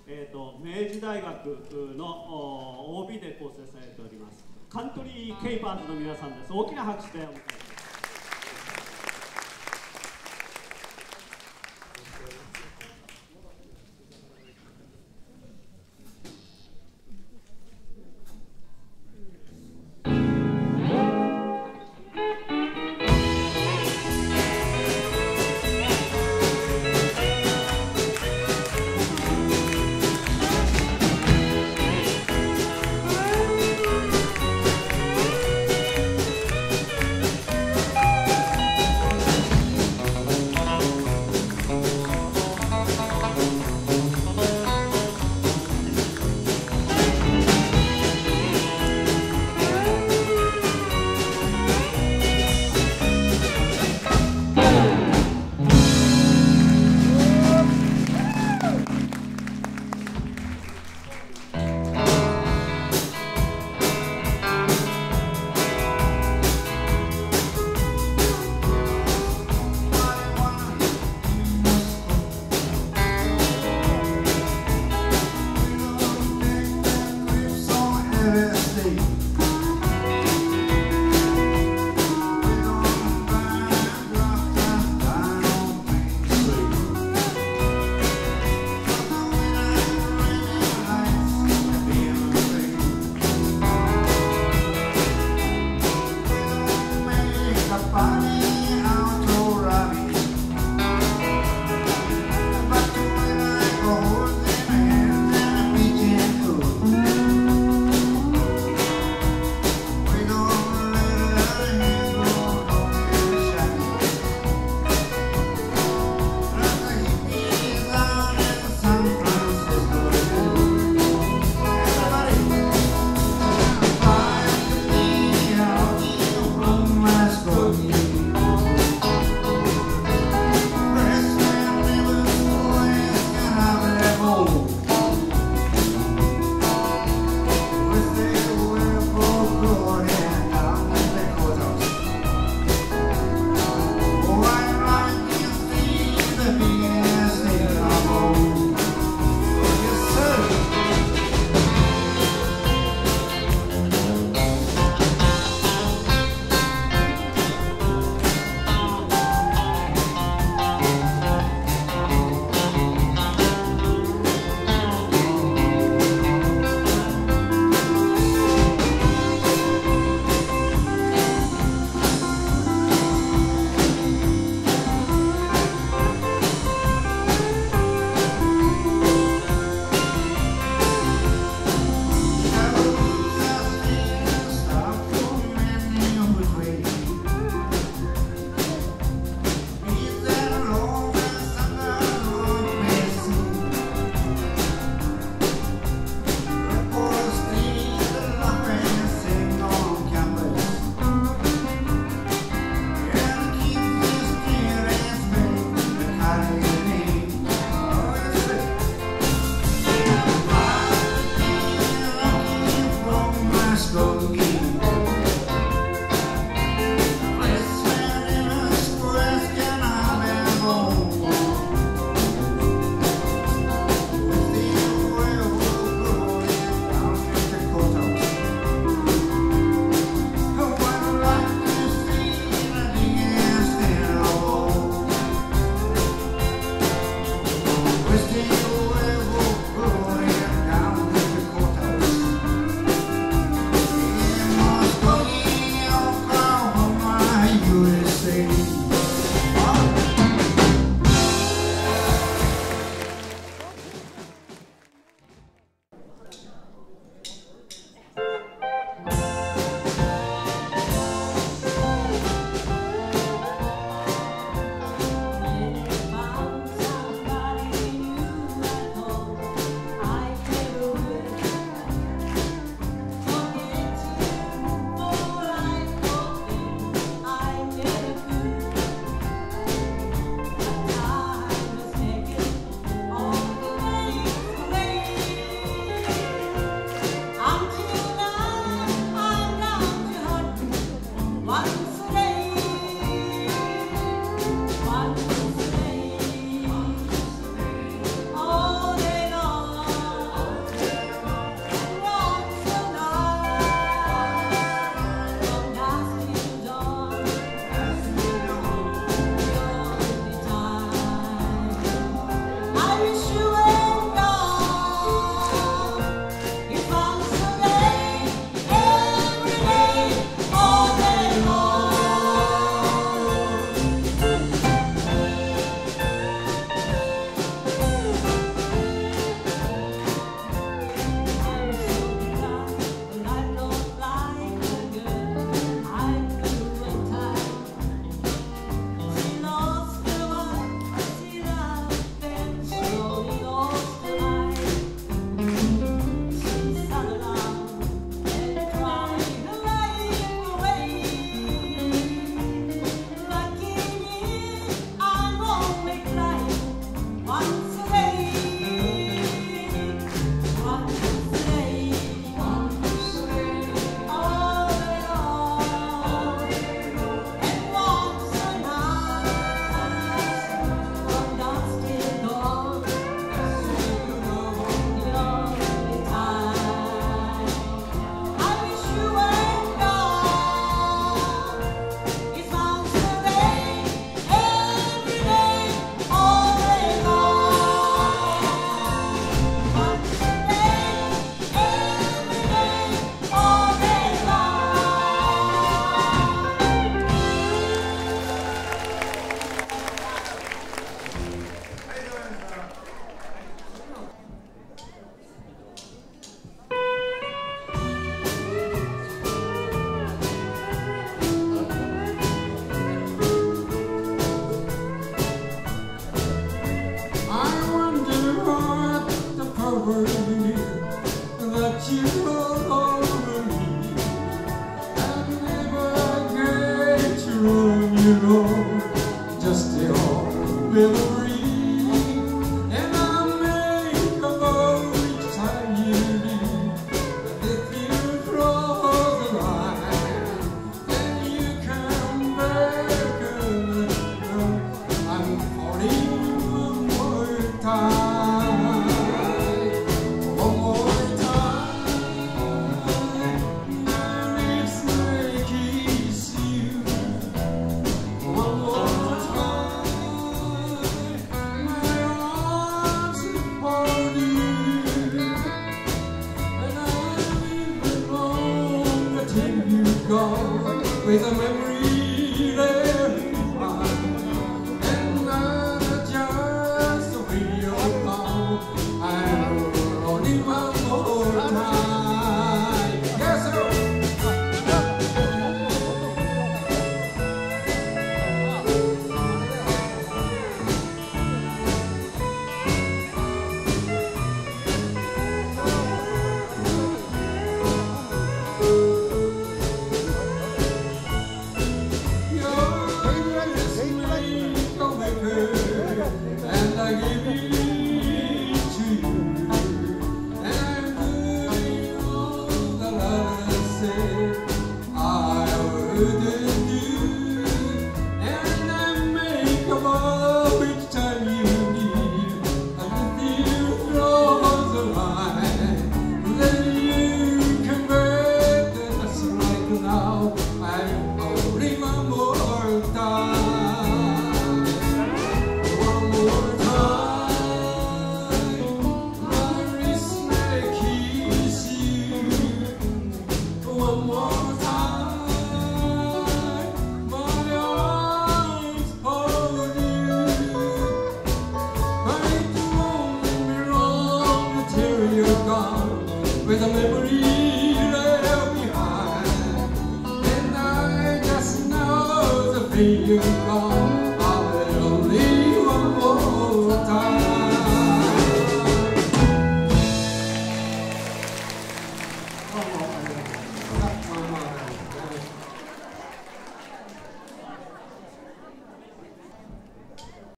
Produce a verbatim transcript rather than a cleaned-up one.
えー、と明治大学の オービー で構成されておりますカントリーケイパーズの皆さんです。大きな拍手でお迎えします。 「 worry that you are over me. I'm never going to run you wrong, just your memory. And I'll make a vow each time you leave. If you cross the line, then you come back and I'm falling one more time. One more time, my lips may kiss you. One more time, my arms hold you. And I'll be alone until you go, with a memory there behind. And not just the way you're gone, I'm only one more time. Yes, sir. And I give it to you, and I'm doing all that I said I wouldn't do. And I make a vow each time you leave, and if you cross the line, then you come back. That's right now, I'm only one more time. One more time, my wrist may kiss you. One more time, my arms hold you. But it won't be long until you're gone, with a memory left behind. And I just know the way you're gone.